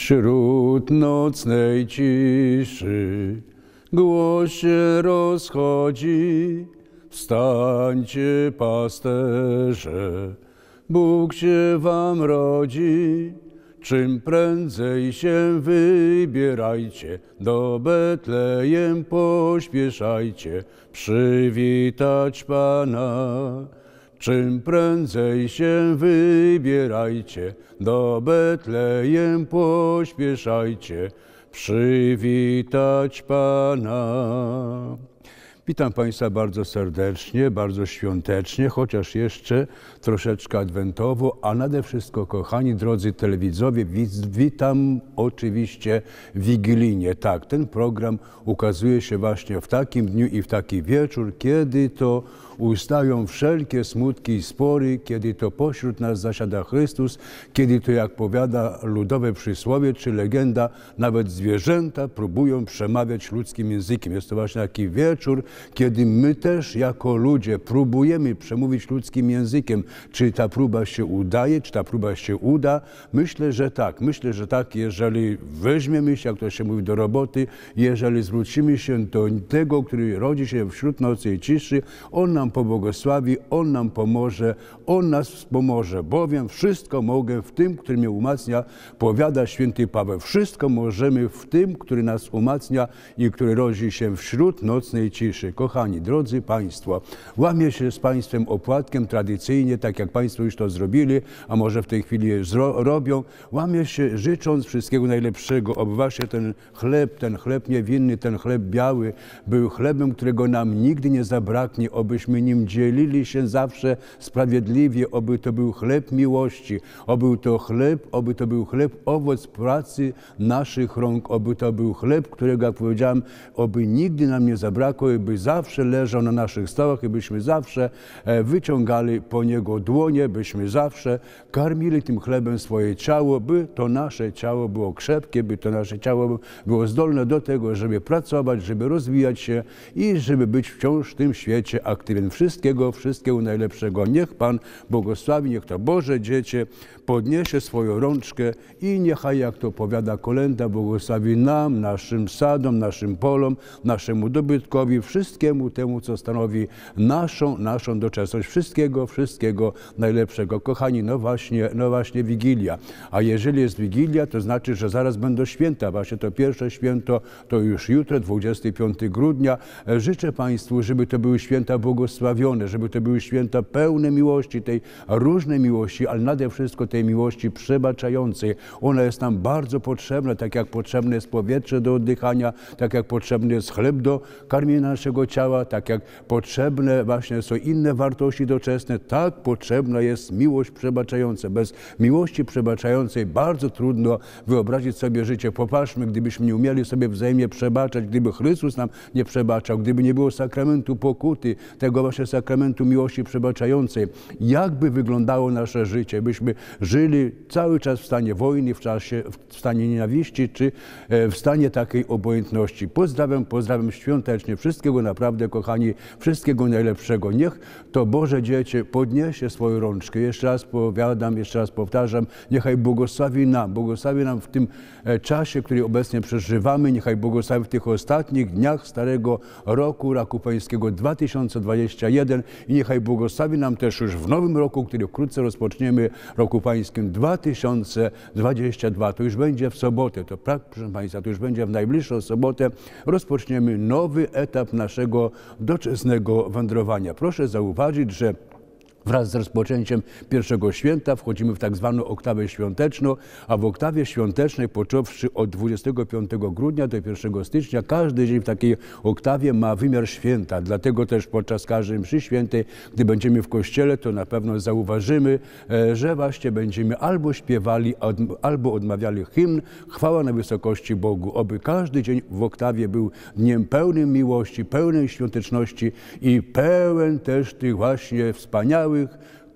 Wśród nocnej ciszy głos się rozchodzi. Wstańcie, pasterze, Bóg się wam rodzi. Czym prędzej się wybierajcie, do Betlejem pośpieszajcie, przywitać Pana. Czym prędzej się wybierajcie, do Betlejem pośpieszajcie, przywitać Pana. Witam Państwa bardzo serdecznie, bardzo świątecznie, chociaż jeszcze troszeczkę adwentowo, a nade wszystko, kochani drodzy telewidzowie, witam oczywiście wigilijnie. Tak, ten program ukazuje się właśnie w takim dniu i w taki wieczór, kiedy to ustają wszelkie smutki i spory, kiedy to pośród nas zasiada Chrystus, kiedy to, jak powiada ludowe przysłowie czy legenda, nawet zwierzęta próbują przemawiać ludzkim językiem. Jest to właśnie taki wieczór, kiedy my też jako ludzie próbujemy przemówić ludzkim językiem. Czy ta próba się udaje, czy ta próba się uda? Myślę, że tak, jeżeli weźmiemy się, jak to się mówi, do roboty, jeżeli zwrócimy się do tego, który rodzi się wśród nocy i ciszy, On nam pobłogosławi, On nam pomoże, On nas wspomoże, bowiem wszystko mogę w tym, który mnie umacnia, powiada święty Paweł. Wszystko możemy w tym, który nas umacnia i który rodzi się wśród nocnej ciszy. Kochani, drodzy Państwo, łamię się z Państwem opłatkiem tradycyjnie, tak jak Państwo już to zrobili, a może w tej chwili robią. Łamię się życząc wszystkiego najlepszego, aby właśnie ten chleb niewinny, ten chleb biały był chlebem, którego nam nigdy nie zabraknie, obyśmy nim dzielili się zawsze sprawiedliwie, oby to był chleb miłości, oby to był chleb owoc pracy naszych rąk, oby to był chleb, którego, jak powiedziałem, oby nigdy nam nie zabrakło, by zawsze leżał na naszych stołach i byśmy zawsze wyciągali po niego dłonie, byśmy zawsze karmili tym chlebem swoje ciało, by to nasze ciało było krzepkie, by to nasze ciało było zdolne do tego, żeby pracować, żeby rozwijać się i żeby być wciąż w tym świecie aktywnym. Wszystkiego najlepszego. Niech Pan błogosławi, niech to Boże dziecię podniesie swoją rączkę i niechaj, jak to powiada kolęda, błogosławi nam, naszym sadom, naszym polom, naszemu dobytkowi, wszystkiemu temu, co stanowi naszą doczesność. Wszystkiego najlepszego. Kochani, no właśnie Wigilia. A jeżeli jest Wigilia, to znaczy, że zaraz będą święta. Właśnie to pierwsze święto to już jutro, 25 grudnia. Życzę Państwu, żeby to były święta błogosławione, żeby to były święta pełne miłości, tej różnej miłości, ale nade wszystko tej miłości przebaczającej. Ona jest nam bardzo potrzebna, tak jak potrzebne jest powietrze do oddychania, tak jak potrzebny jest chleb do karmienia naszego ciała, tak jak potrzebne właśnie są inne wartości doczesne, tak potrzebna jest miłość przebaczająca. Bez miłości przebaczającej bardzo trudno wyobrazić sobie życie. Popatrzmy, gdybyśmy nie umieli sobie wzajemnie przebaczać, gdyby Chrystus nam nie przebaczał, gdyby nie było sakramentu pokuty, tego właśnie sakramentu miłości przebaczającej, jakby wyglądało nasze życie? Byśmy żyli cały czas w stanie wojny, w stanie nienawiści, czy w stanie takiej obojętności. Pozdrawiam świątecznie. Wszystkiego naprawdę, kochani, wszystkiego najlepszego. Niech to Boże dziecię podniesie swoją rączkę. Jeszcze raz powiadam, jeszcze raz powtarzam, niechaj błogosławi nam w tym czasie, który obecnie przeżywamy, niechaj błogosławi w tych ostatnich dniach starego roku pańskiego 2021 i niechaj błogosławi nam też już w nowym roku, który wkrótce rozpoczniemy, roku pańskim 2022. To już będzie w sobotę, proszę Państwa, to już będzie w najbliższą sobotę. Rozpoczniemy nowy etap naszego doczesnego wędrowania. Proszę zauważyć, że wraz z rozpoczęciem pierwszego święta wchodzimy w tak zwaną oktawę świąteczną, a w oktawie świątecznej, począwszy od 25 grudnia do 1 stycznia, każdy dzień w takiej oktawie ma wymiar święta. Dlatego też podczas każdej mszy świętej, gdy będziemy w kościele, to na pewno zauważymy, że właśnie będziemy albo śpiewali, albo odmawiali hymn Chwała na wysokości Bogu. Oby każdy dzień w oktawie był dniem pełnym miłości, pełnej świąteczności i pełen też tych właśnie wspaniałych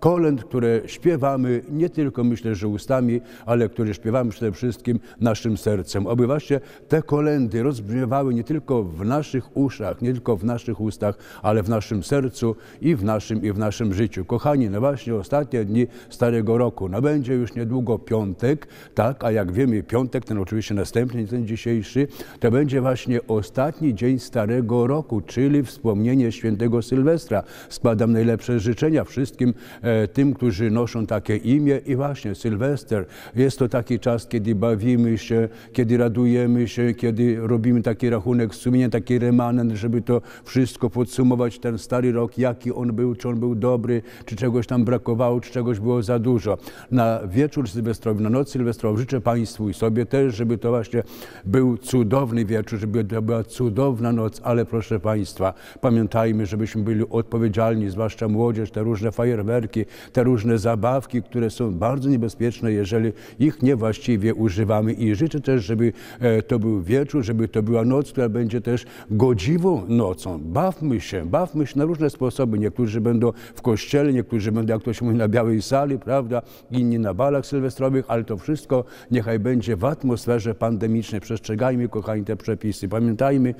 kolęd, które śpiewamy nie tylko, myślę, że ustami, ale które śpiewamy przede wszystkim naszym sercem. Aby właśnie te kolędy rozbrzmiewały nie tylko w naszych uszach, nie tylko w naszych ustach, ale w naszym sercu i w naszym życiu. Kochani, no właśnie ostatnie dni Starego Roku. No będzie już niedługo piątek, tak, a jak wiemy piątek, ten oczywiście następny, ten dzisiejszy, to będzie właśnie ostatni dzień Starego Roku, czyli wspomnienie świętego Sylwestra. Składam najlepsze życzenia wszystkim tym, którzy noszą takie imię i właśnie Sylwester. Jest to taki czas, kiedy bawimy się, kiedy radujemy się, kiedy robimy taki rachunek sumienia, taki remanent, żeby to wszystko podsumować, ten Stary Rok, jaki on był, czy on był dobry, czy czegoś tam brakowało, czy czegoś było za dużo. Na wieczór sylwestrowy, na noc sylwestrową życzę Państwu i sobie też, żeby to właśnie był cudowny wieczór, żeby to była cudowna noc, ale proszę Państwa, pamiętajmy, żebyśmy byli odpowiedzialni, zwłaszcza młodzież, te różne fajerwerki, te różne zabawki, które są bardzo niebezpieczne, jeżeli ich niewłaściwie używamy. I życzę też, żeby to był wieczór, żeby to była noc, która będzie też godziwą nocą. Bawmy się na różne sposoby. Niektórzy będą w kościele, niektórzy będą, jak to się mówi, na białej sali, prawda, inni na balach sylwestrowych, ale to wszystko niechaj będzie w atmosferze pandemicznej. Przestrzegajmy, kochani, te przepisy. Pamiętajmy,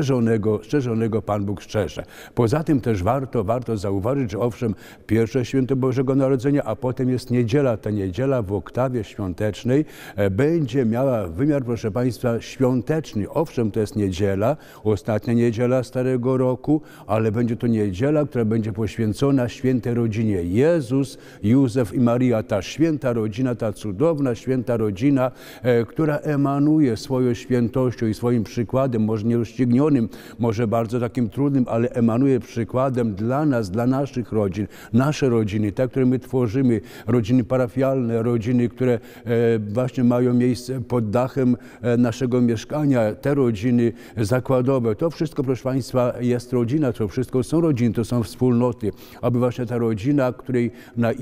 strzeżonego Pan Bóg strzeże. Poza tym też warto zauważyć, że owszem, pierwsze święto Bożego Narodzenia, a potem jest niedziela. Ta niedziela w oktawie świątecznej będzie miała wymiar, proszę Państwa, świąteczny. Owszem, to jest niedziela, ostatnia niedziela Starego Roku, ale będzie to niedziela, która będzie poświęcona świętej rodzinie. Jezus, Józef i Maria, ta święta rodzina, ta cudowna święta rodzina, która emanuje swoją świętością i swoim przykładem, może nierozścignionym, może bardzo takim trudnym, ale emanuje przykładem dla nas, dla naszych rodzin. Nasze rodziny, te, które my tworzymy, rodziny parafialne, rodziny, które właśnie mają miejsce pod dachem naszego mieszkania, te rodziny zakładowe. To wszystko, proszę Państwa, jest rodzina, to wszystko są rodziny, to są wspólnoty. Aby właśnie ta rodzina, której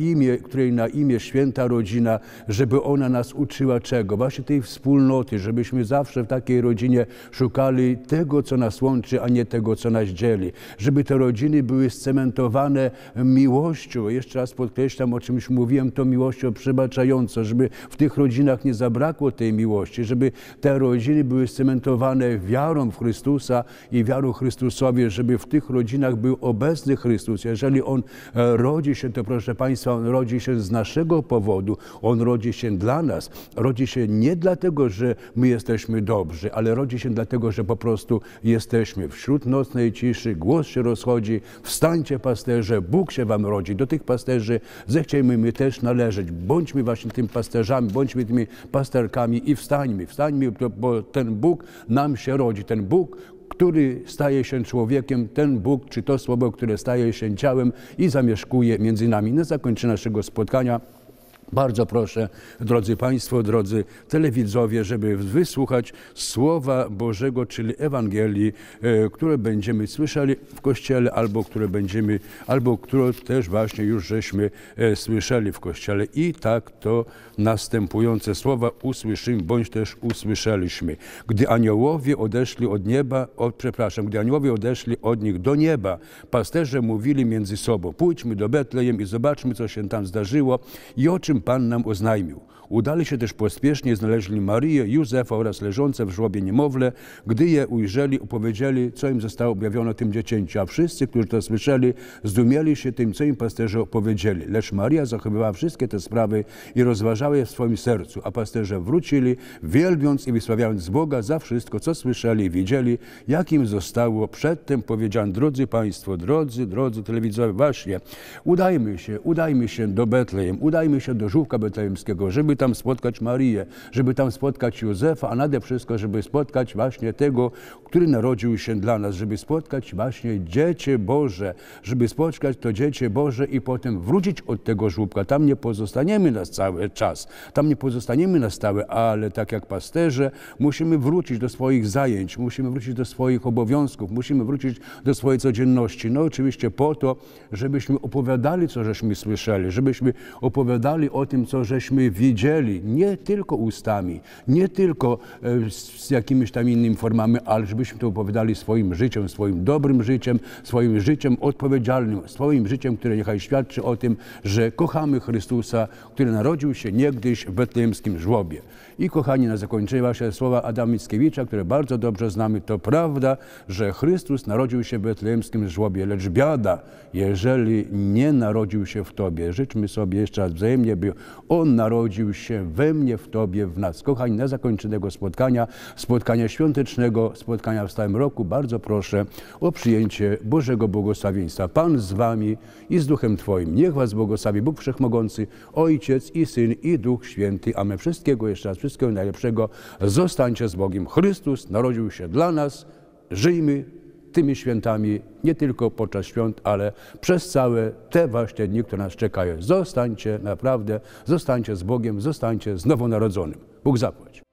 na imię święta rodzina, żeby ona nas uczyła czego? Właśnie tej wspólnoty, żebyśmy zawsze w takiej rodzinie szukali tego, co nas łączy, a nie tego, co nas dzieli. Żeby te rodziny były scementowane miłością. Jeszcze raz podkreślam, o czymś mówiłem, to miłością przebaczającą, żeby w tych rodzinach nie zabrakło tej miłości, żeby te rodziny były scementowane wiarą w Chrystusa i wiarą Chrystusowi, żeby w tych rodzinach był obecny Chrystus. Jeżeli On rodzi się, to proszę Państwa, On rodzi się z naszego powodu. On rodzi się dla nas. Rodzi się nie dlatego, że my jesteśmy dobrzy, ale rodzi się dlatego, że po prostu jesteśmy. Wśród nocnej ciszy głos się rozchodzi. Wstańcie, pasterze, Bóg się wam rodzi. Do tych pasterzy zechciejmy my też należeć. Bądźmy właśnie tymi pasterzami, bądźmy tymi pasterkami i wstańmy, bo ten Bóg nam się rodzi. Ten Bóg, który staje się człowiekiem, ten Bóg, czy to Słowo, które staje się ciałem i zamieszkuje między nami. Na zakończenie naszego spotkania bardzo proszę, drodzy Państwo, drodzy telewidzowie, żeby wysłuchać Słowa Bożego, czyli Ewangelii, które będziemy słyszeli w Kościele, albo które też właśnie już żeśmy słyszeli w Kościele. I tak to następujące słowa usłyszymy, bądź też usłyszeliśmy. Gdy aniołowie odeszli od nich do nieba, pasterze mówili między sobą: pójdźmy do Betlejem i zobaczmy, co się tam zdarzyło i o czym Pan nam oznajmił. Udali się też pospiesznie, znaleźli Marię, Józefa oraz leżące w żłobie niemowlę. Gdy je ujrzeli, opowiedzieli, co im zostało objawione tym dziecięciu. A wszyscy, którzy to słyszeli, zdumieli się tym, co im pasterze opowiedzieli. Lecz Maria zachowywała wszystkie te sprawy i rozważała je w swoim sercu. A pasterze wrócili, wielbiąc i wysławiając Boga za wszystko, co słyszeli i widzieli, jak im zostało przedtem powiedziane. Drodzy Państwo, drodzy telewidzowie, właśnie udajmy się do Betlejem, udajmy się do żłóbka betlejemskiego, żeby tam spotkać Marię, żeby tam spotkać Józefa, a nade wszystko, żeby spotkać właśnie tego, który narodził się dla nas, żeby spotkać właśnie Dziecię Boże, żeby spotkać to Dziecię Boże i potem wrócić od tego żłóbka. Tam nie pozostaniemy na cały czas, tam nie pozostaniemy na stałe, ale tak jak pasterze musimy wrócić do swoich zajęć, musimy wrócić do swoich obowiązków, musimy wrócić do swojej codzienności. No oczywiście po to, żebyśmy opowiadali, co żeśmy słyszeli, żebyśmy opowiadali o tym, co żeśmy widzieli, nie tylko ustami, nie tylko z jakimiś tam innymi formami, ale żebyśmy to opowiadali swoim życiem, swoim dobrym życiem, swoim życiem odpowiedzialnym, swoim życiem, które niechaj świadczy o tym, że kochamy Chrystusa, który narodził się niegdyś w betlejemskim żłobie. I kochani, na zakończenie wasze słowa Adama Mickiewicza, które bardzo dobrze znamy, to prawda, że Chrystus narodził się w betlejemskim żłobie, lecz biada, jeżeli nie narodził się w tobie. Życzmy sobie jeszcze raz wzajemnie, by On narodził się we mnie, w tobie, w nas. Kochani, na zakończenie tego spotkania świątecznego, spotkania w stałym roku, bardzo proszę o przyjęcie Bożego błogosławieństwa. Pan z wami i z duchem twoim. Niech was błogosławi Bóg Wszechmogący, Ojciec i Syn i Duch Święty. Amen. Wszystkiego jeszcze raz, wszystkiego najlepszego. Zostańcie z Bogiem. Chrystus narodził się dla nas. Żyjmy tymi świętami, nie tylko podczas świąt, ale przez całe te właśnie dni, które nas czekają. Zostańcie naprawdę, zostańcie z Bogiem, zostańcie z nowonarodzonym. Bóg zapłać.